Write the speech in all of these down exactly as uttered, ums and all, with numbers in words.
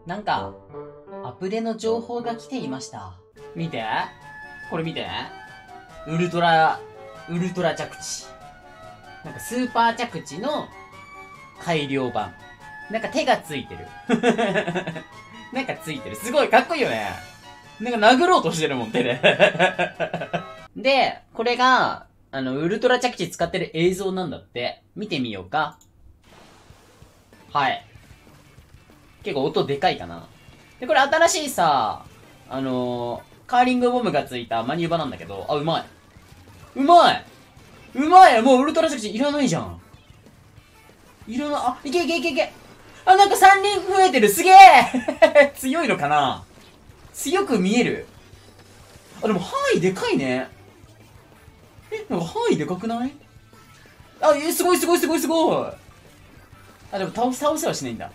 なんか、アップデの情報が来ていました。見て。これ見て。ウルトラ、ウルトラ着地。なんかスーパー着地の改良版。なんか手がついてる。なんかついてる。すごいかっこいいよね。なんか殴ろうとしてるもん、手で。で、これが、あの、ウルトラ着地使ってる映像なんだって。見てみようか。はい。結構音でかいかな。で、これ新しいさ、あのー、カーリングボムがついたマニューバなんだけど、あ、うまい。うまいうまいもうウルトラ着地いらないじゃん。いらない、あ、いけいけいけいけ。あ、なんかさんにん増えてる、すげえ強いのかな、強く見える。あ、でも範囲でかいね。え、なんか範囲でかくない？あ、え、すごいすごいすごいすごい。あ、でも倒す、倒せはしないんだ。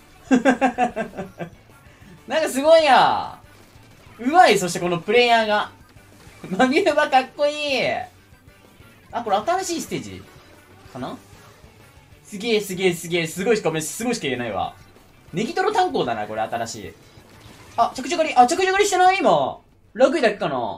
なんかすごいや。うまい、そしてこのプレイヤーが。マミューバかっこいい。あ、これ新しいステージかな？すげえすげえすげえ、すごいしか、すごいしか言えないわ。ネギトロ炭鉱だな、これ新しい。あ、着地狩り、あ、着地狩りしてない今。ラグイだけかな。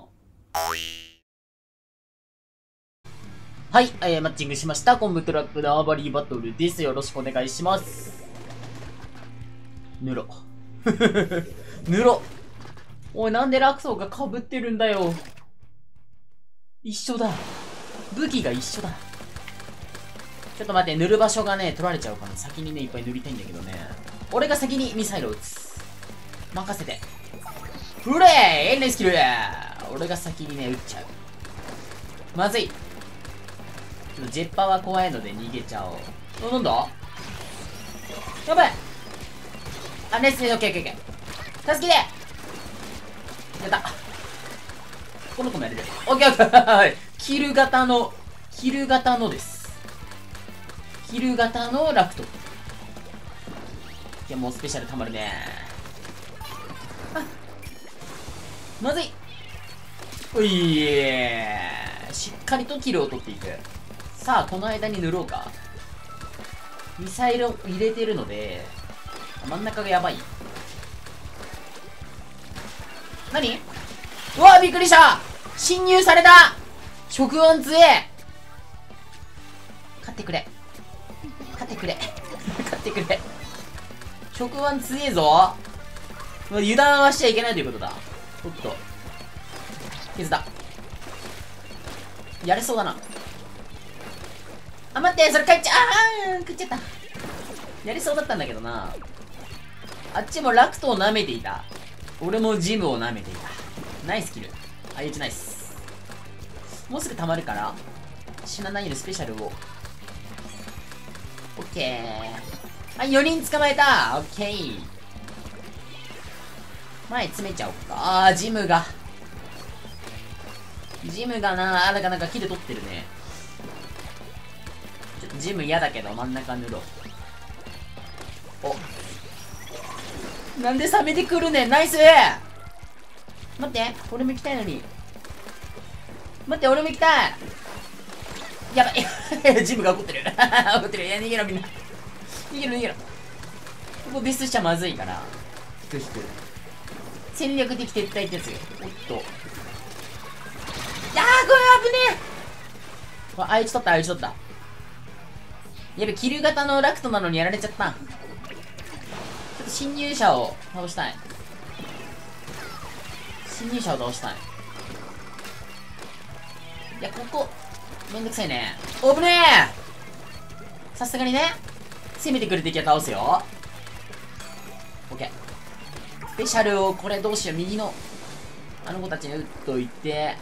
はい、えー、マッチングしました。コンブトラックのアーバリーバトルです。よろしくお願いします。ぬろ。ぬろ。おい、なんでラクソーが被ってるんだよ。一緒だ。武器が一緒だ。ちょっと待って、塗る場所がね、取られちゃうから、先にね、いっぱい塗りたいんだけどね。俺が先にミサイルを撃つ。任せて。フレーエンレイスキル。俺が先にね、撃っちゃう。まずい。ちょっとジェッパーは怖いので逃げちゃおう。お、なんだやばい。あ、レスね、オッケーオッケーオッケー。助けて。やった。この子もやれる。オッケーオッケー。キル型の、キル型のです。キル型のラクト。いや、もうスペシャルたまるね。あ、まずい。おいえー。しっかりとキルを取っていく。さあ、この間に塗ろうか。ミサイルを入れてるので、真ん中がやばい。何？うわ、びっくりした！侵入された！触音強え！勝ってくれ。勝ってくれ。勝ってくれ。触腕強えぞ。油断はしちゃいけないということだ。おっと。削った。やれそうだな。あ、待って、それ帰っちゃ、あー、食っちゃった。やりそうだったんだけどな。あっちもラクトを舐めていた。俺もジムを舐めていた。ナイスキル。あいつナイス。もうすぐ溜まるから、死なないようにスペシャルを。オッケー。はい、よにん捕まえた。オッケー。前詰めちゃおうか。あー、ジムが。ジムがな、あらかなんかキル取ってるね。ちょっとジム嫌だけど真ん中塗ろう。お。なんで冷めてくるねん。ナイス。待って、俺も行きたいのに。待って、俺も行きたい。やばい。ジムが怒ってる。怒ってる。いや、逃げろみんな。逃げろ逃げろ。ここベストしちゃまずいから。引く引く。戦略的撤退ってやつよ。おっと。いやー、これ危ねえ。あ、あいつ取った、あいつ取った。やべ、キル型のラクトなのにやられちゃった。ちょっと侵入者を倒したい。侵入者を倒したい。いや、ここ、めんどくさいね。おぶねえ。さすがにね、攻めてくる敵は倒すよ。オッケー。スペシャルを、これどうしよう。右の、あの子たちに打っといて。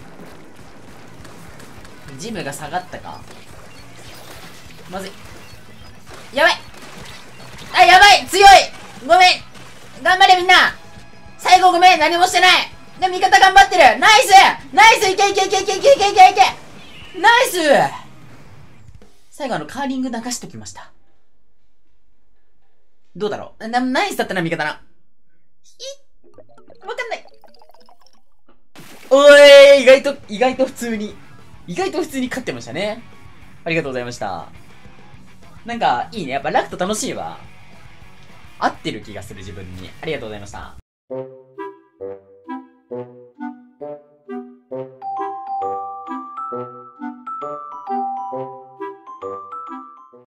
ジムが下がったか。まずい。やばい。あ、やばい。強い。ごめん。頑張れみんな。最後ごめん。何もしてない。でも味方頑張ってる。ナイスナイス。いけいけいけいけいけいけいけいけ。ナイス。最後あのカーリング流しときました。どうだろう。な、ナイスだったな、味方な。いわかんない。おーい、意外と、意外と普通に。意外と普通に勝ってましたね。ありがとうございました。なんか、いいね。やっぱラクト楽しいわ。 合ってる気がする自分に。ありがとうございました。